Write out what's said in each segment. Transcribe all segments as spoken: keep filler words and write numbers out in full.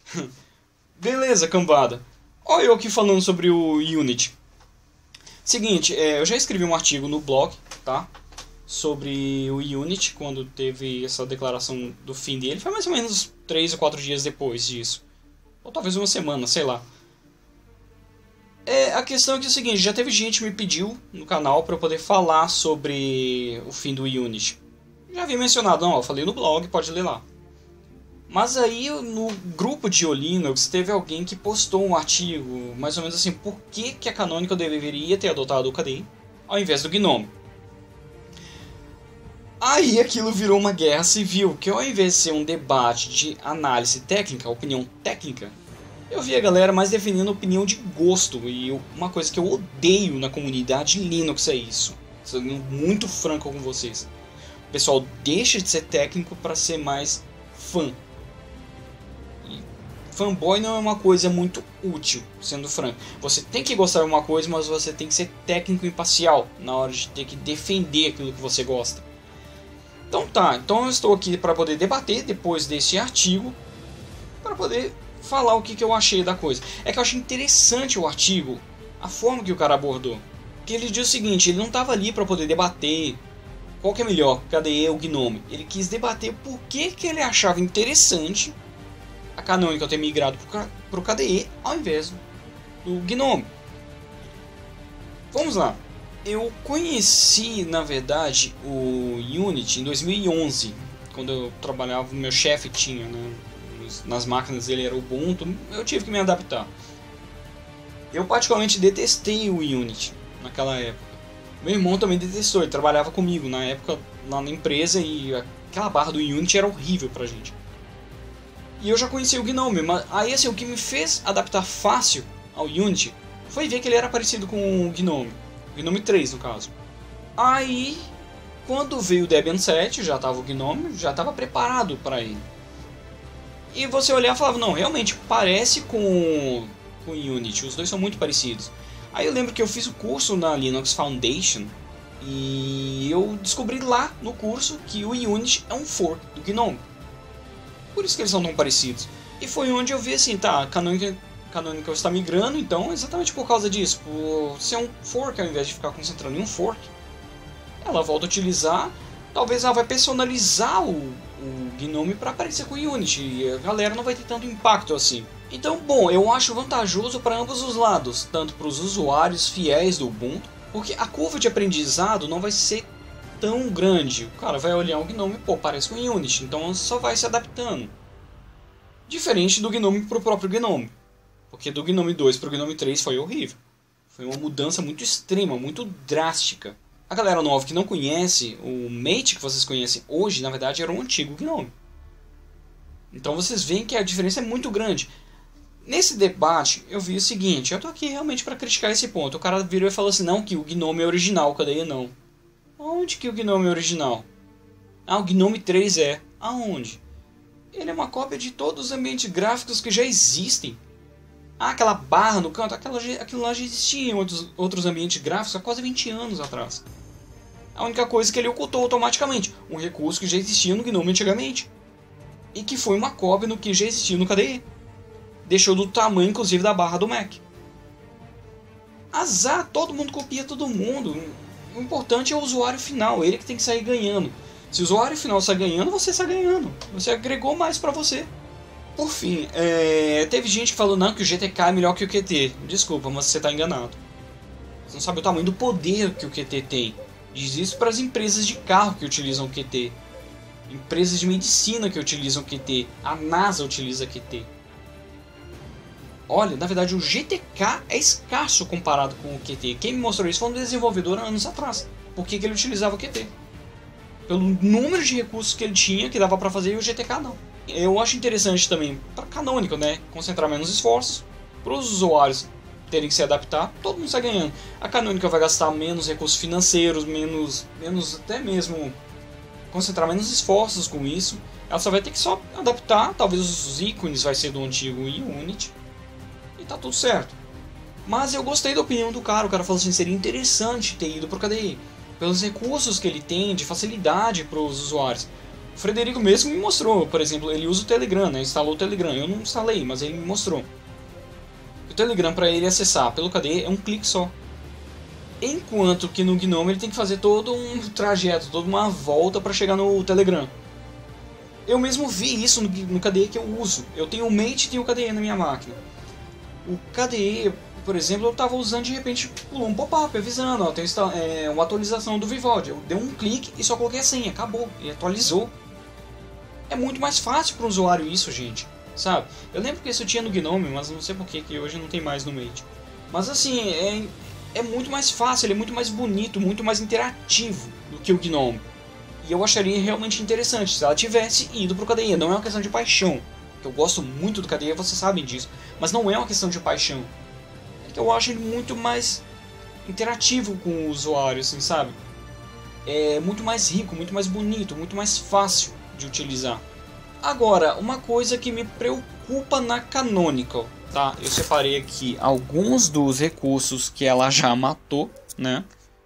Beleza, cambada. Olha eu aqui falando sobre o Unity. Seguinte, é, eu já escrevi um artigo no blog, tá? Sobre o Unity, quando teve essa declaração do fim dele. Foi mais ou menos três ou quatro dias depois disso. Ou talvez uma semana, sei lá. É, a questão é que é o seguinte, já teve gente que me pediu no canal para eu poder falar sobre o fim do Unity. Já havia mencionado, não, eu falei no blog, pode ler lá. Mas aí no grupo de Linux teve alguém que postou um artigo, mais ou menos assim, por que, que a Canonical deveria ter adotado o K D E ao invés do Gnome. Aí aquilo virou uma guerra civil, que ao invés de ser um debate de análise técnica, opinião técnica, eu vi a galera mais defendendo opinião de gosto, e eu, uma coisa que eu odeio na comunidade Linux é isso. Sendo muito franco com vocês. O pessoal deixa de ser técnico para ser mais fã. E fanboy não é uma coisa muito útil, sendo franco. Você tem que gostar de uma coisa, mas você tem que ser técnico e imparcial na hora de ter que defender aquilo que você gosta. Então tá, então eu estou aqui para poder debater depois desse artigo, para poder falar o que, que eu achei da coisa. É que eu achei interessante o artigo, a forma que o cara abordou. Que ele diz o seguinte, ele não estava ali para poder debater qual que é melhor, K D E ou Gnome. Ele quis debater por que, que ele achava interessante a Canonical ter migrado para o K D E ao invés do Gnome. Vamos lá. Eu conheci, na verdade, o Unity em dois mil e onze, quando eu trabalhava, o meu chefe tinha, né, nas máquinas dele era o Ubuntu, eu tive que me adaptar. Eu particularmente detestei o Unity naquela época. Meu irmão também detestou, ele trabalhava comigo na época lá na empresa e aquela barra do Unity era horrível pra gente. E eu já conheci o Gnome, mas aí assim, o que me fez adaptar fácil ao Unity foi ver que ele era parecido com o Gnome. Gnome três no caso. Aí, quando veio o Debian sete, já estava o Gnome, já estava preparado para ele. E você olhar e falava, não, realmente parece com, com o Unity, os dois são muito parecidos. Aí eu lembro que eu fiz o curso na Linux Foundation e eu descobri lá no curso que o Unity é um fork do Gnome. Por isso que eles são tão parecidos. E foi onde eu vi assim, tá, a Canonical Canonical está migrando, então, exatamente por causa disso, por ser um fork ao invés de ficar concentrando em um fork, ela volta a utilizar, talvez ela vai personalizar o, o Gnome para parecer com o Unity, e a galera não vai ter tanto impacto assim. Então, bom, eu acho vantajoso para ambos os lados, tanto para os usuários fiéis do Ubuntu, porque a curva de aprendizado não vai ser tão grande, o cara vai olhar o Gnome e, pô, parece com o Unity, então só vai se adaptando. Diferente do Gnome para o próprio Gnome. Porque do Gnome dois para o Gnome três foi horrível. Foi uma mudança muito extrema, muito drástica. A galera nova que não conhece, o Mate que vocês conhecem hoje, na verdade era um antigo Gnome. Então vocês veem que a diferença é muito grande. Nesse debate eu vi o seguinte, eu tô aqui realmente para criticar esse ponto. O cara virou e falou assim, não, que o Gnome é original, K D E não. Onde que o Gnome é original? Ah, o Gnome três é. Aonde? Ele é uma cópia de todos os ambientes gráficos que já existem. Ah, aquela barra no canto, aquela, aquilo lá já existia em outros, outros ambientes gráficos há quase vinte anos atrás. A única coisa que ele ocultou automaticamente, um recurso que já existia no Gnome antigamente. E que foi uma cópia do que já existia no K D E. Deixou do tamanho, inclusive, da barra do Mac. Azar, todo mundo copia todo mundo. O importante é o usuário final, ele que tem que sair ganhando. Se o usuário final sai ganhando, você sai ganhando. Você agregou mais para você. Por fim, é... teve gente que falou não, que o G T K é melhor que o Q T. Desculpa, mas você está enganado. Você não sabe o tamanho do poder que o Q T tem. Diz isso para as empresas de carro que utilizam o Q T. Empresas de medicina que utilizam o Q T. A NASA utiliza Q T. Olha, na verdade o G T K é escasso comparado com o Q T. Quem me mostrou isso foi um desenvolvedor anos atrás. Por que, que ele utilizava o Q T? Pelo número de recursos que ele tinha, que dava para fazer, e o G T K não. Eu acho interessante também para Canonical, né? Concentrar menos esforços, para os usuários terem que se adaptar, todo mundo está ganhando. A Canonical vai gastar menos recursos financeiros, menos, menos até mesmo concentrar menos esforços com isso. Ela só vai ter que só adaptar, talvez os ícones vai ser do antigo Unity e tá tudo certo. Mas eu gostei da opinião do cara, o cara falou assim, seria interessante ter ido para o K D E, pelos recursos que ele tem de facilidade para os usuários. O Frederico mesmo me mostrou, por exemplo, ele usa o Telegram, né? Instalou o Telegram. Eu não instalei, mas ele me mostrou. O Telegram, para ele acessar pelo K D E, é um clique só. Enquanto que no Gnome ele tem que fazer todo um trajeto, toda uma volta para chegar no Telegram. Eu mesmo vi isso no, no K D E que eu uso. Eu tenho o Mate e tenho o K D E na minha máquina. O K D E, por exemplo, eu estava usando, de repente pulou um pop-up avisando, ó, tem é, uma atualização do Vivaldi. Eu dei um clique e só coloquei a senha, acabou, e atualizou. É muito mais fácil para o usuário isso, gente, sabe? Eu lembro que isso tinha no Gnome, mas não sei por que que hoje não tem mais no Mate. Mas assim, é, é muito mais fácil, ele é muito mais bonito, muito mais interativo do que o Gnome. E eu acharia realmente interessante se ela tivesse ido para o K D E. Não é uma questão de paixão, que eu gosto muito do K D E, vocês sabem disso. Mas não é uma questão de paixão. É que eu acho ele muito mais interativo com o usuário, assim, sabe? É muito mais rico, muito mais bonito, muito mais fácil de utilizar. Agora, uma coisa que me preocupa na Canonical, tá? Eu separei aqui alguns dos recursos que ela já matou, né?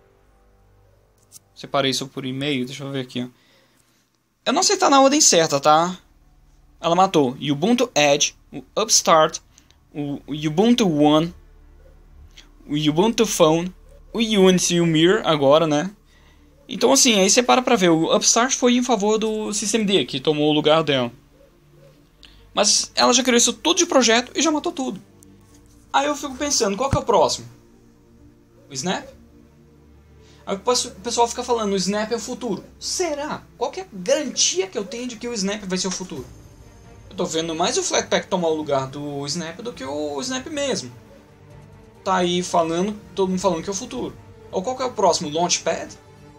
Separei isso por e-mail, deixa eu ver aqui. Eu não sei se tá na ordem certa, tá? Ela matou o Ubuntu Edge, o Upstart, o Ubuntu One, o Ubuntu Phone, o Unity e o Mir agora, né? Então assim, aí você para pra ver, o Upstart foi em favor do SystemD, que tomou o lugar dela. Mas ela já criou isso tudo de projeto e já matou tudo. Aí eu fico pensando, qual que é o próximo? O Snap? Aí o pessoal fica falando, o Snap é o futuro. Será? Qual que é a garantia que eu tenho de que o Snap vai ser o futuro? Eu tô vendo mais o Flatpak tomar o lugar do Snap do que o Snap mesmo. Tá aí falando, todo mundo falando que é o futuro. Ou qual que é o próximo? Launchpad?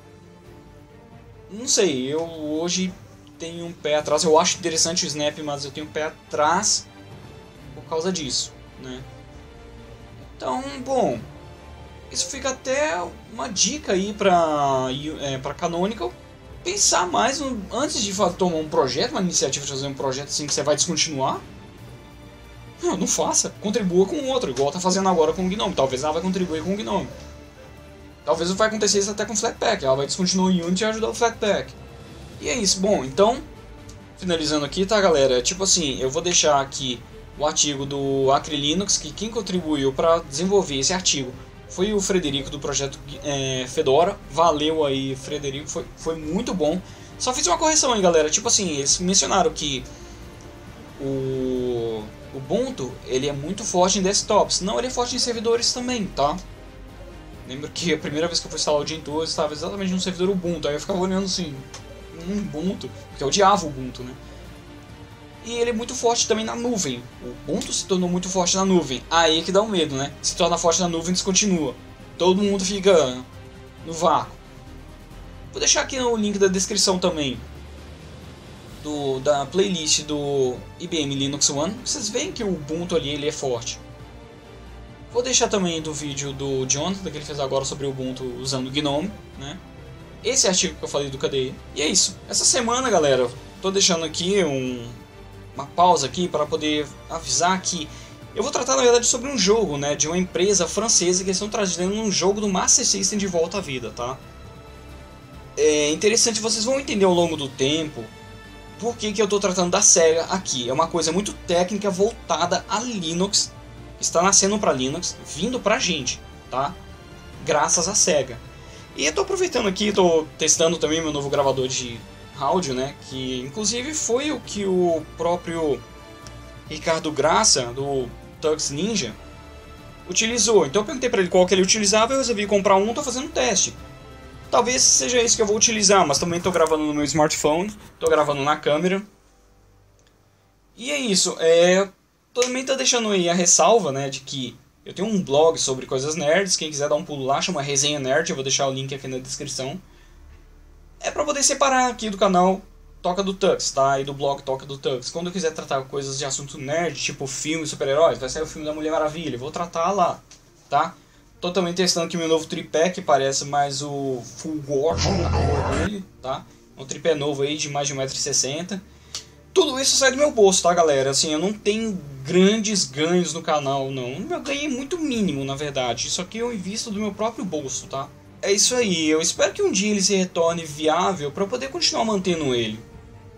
Não sei, eu hoje tenho um pé atrás. Eu acho interessante o Snap, mas eu tenho um pé atrás por causa disso, né? Então, bom, isso fica até uma dica aí pra, é, pra Canonical pensar mais no, antes de tomar um projeto, uma iniciativa de fazer um projeto assim que você vai descontinuar. Não, não faça, contribua com outro, igual tá fazendo agora com o Gnome. Talvez ela vai contribuir com o Gnome. Talvez vai acontecer isso até com o Flatpak, ela vai descontinuar o Unity e ajudar o Flatpak. E é isso, bom, então, finalizando aqui, tá galera, tipo assim, eu vou deixar aqui o artigo do Acre Linux, que quem contribuiu para desenvolver esse artigo foi o Frederico do projeto é, Fedora. Valeu aí, Frederico, foi, foi muito bom. Só fiz uma correção aí, galera, tipo assim, eles mencionaram que o Ubuntu, ele é muito forte em desktops, não, ele é forte em servidores também, tá? Lembro que a primeira vez que eu fui instalar o Gentoo, eu estava exatamente no servidor Ubuntu, aí eu ficava olhando assim, um Ubuntu, porque eu odiava o Ubuntu, né? E ele é muito forte também na nuvem. O Ubuntu se tornou muito forte na nuvem. Aí é que dá um medo, né? Se torna forte na nuvem, descontinua. Todo mundo fica no vácuo. Vou deixar aqui o link da descrição também do, da playlist do I B M Linux One. Vocês veem que o Ubuntu ali ele é forte. Vou deixar também do vídeo do Jonathan, que ele fez agora sobre o Ubuntu usando o Gnome, né? Esse artigo que eu falei do K D E. E é isso. Essa semana, galera, tô deixando aqui um, uma pausa aqui para poder avisar que eu vou tratar, na verdade, sobre um jogo, né? De uma empresa francesa que eles estão trazendo um jogo do Master System de volta à vida, tá? É interessante, vocês vão entender ao longo do tempo por que que eu tô tratando da SEGA aqui. É uma coisa muito técnica voltada a Linux. Está nascendo para Linux, vindo pra gente, tá? Graças à SEGA. E eu tô aproveitando aqui, tô testando também meu novo gravador de áudio, né? Que inclusive foi o que o próprio Ricardo Graça, do Tux Ninja, utilizou. Então eu perguntei pra ele qual que ele utilizava e eu resolvi comprar um, tô fazendo um teste. Talvez seja isso que eu vou utilizar, mas também tô gravando no meu smartphone, tô gravando na câmera. E é isso, é... também tô deixando aí a ressalva, né, de que eu tenho um blog sobre coisas nerds, quem quiser dar um pulo lá, chama Resenha Nerd, eu vou deixar o link aqui na descrição. É pra poder separar aqui do canal Toca do Tux, tá, e do blog Toca do Tux. Quando eu quiser tratar coisas de assunto nerd, tipo filme, super-heróis, vai sair o filme da Mulher Maravilha, eu vou tratar lá, tá? Tô também testando aqui meu novo tripé, que parece mais o Fulgor, a cor dele, tá? Um tripé novo aí de mais de um metro e sessenta. Tudo isso sai do meu bolso, tá, galera? Assim, eu não tenho grandes ganhos no canal, não. Meu ganho é muito mínimo, na verdade. Isso aqui eu invisto do meu próprio bolso, tá? É isso aí. Eu espero que um dia ele se retorne viável para eu poder continuar mantendo ele.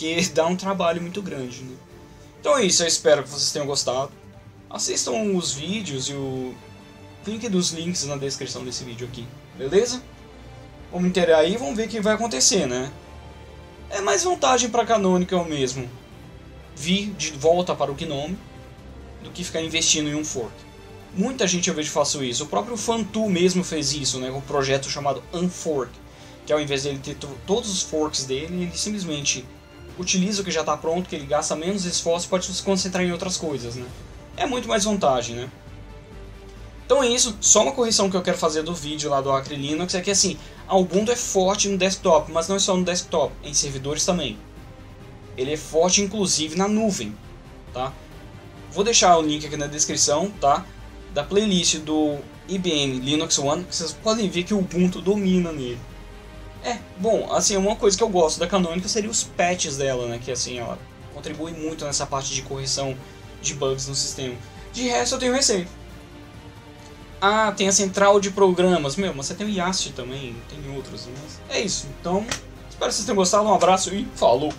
porque dá um trabalho muito grande, né? Então é isso, eu espero que vocês tenham gostado. Assistam os vídeos e o link dos links na descrição desse vídeo aqui, beleza? Vamos inteirar aí e vamos ver o que vai acontecer, né? É mais vantagem para Canonical mesmo vir de volta para o Gnome do que ficar investindo em um fork. Muita gente eu vejo faço isso. O próprio Fantu mesmo fez isso, né, com um projeto chamado Unfork, que ao invés dele ter todos os forks dele, ele simplesmente utiliza o que já está pronto, que ele gasta menos esforço e pode se concentrar em outras coisas, né? É muito mais vantagem, né? Então é isso, só uma correção que eu quero fazer do vídeo lá do Acre Linux é que assim, a Ubuntu é forte no desktop, mas não é só no desktop, é em servidores também. Ele é forte inclusive na nuvem, tá? Vou deixar o link aqui na descrição, tá? Da playlist do I B M Linux One, que vocês podem ver que o Ubuntu domina nele. É, bom, assim, uma coisa que eu gosto da Canonical seria os patches dela, né? Que assim, ela contribui muito nessa parte de correção de bugs no sistema. De resto eu tenho receio. Ah, tem a central de programas. Meu, mas você tem o Yast também, tem outros. Mas é isso. Então, espero que vocês tenham gostado. Um abraço e falou!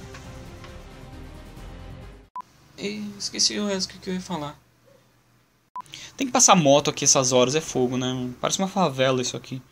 E esqueci o resto que eu ia falar. Tem que passar moto aqui essas horas, é fogo, né? Parece uma favela isso aqui.